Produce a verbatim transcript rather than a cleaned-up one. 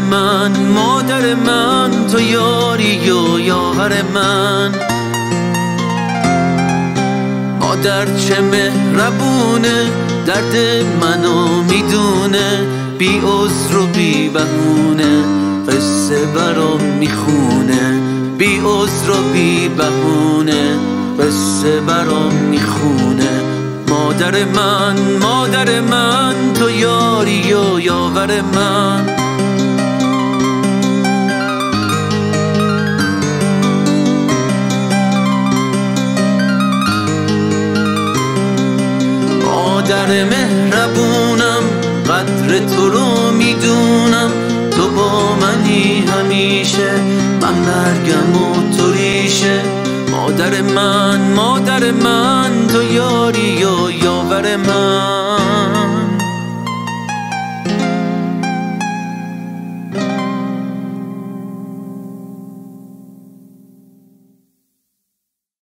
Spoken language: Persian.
من، مادر من، تو یاری و یاور من. مادر چه مهربونه، درد منو میدونه، بی عذر و بی بهونه قصه برام میخونه، بی عذر و بی بهونه قصه برام میخونه. مادر من، مادر من، تو یاری و یاور من. مادر مهربونم، قدر تو رو میدونم، تو با منی همیشه، من مرگم و تو ریشه. مادر من، مادر من، تو یاری و یاور من.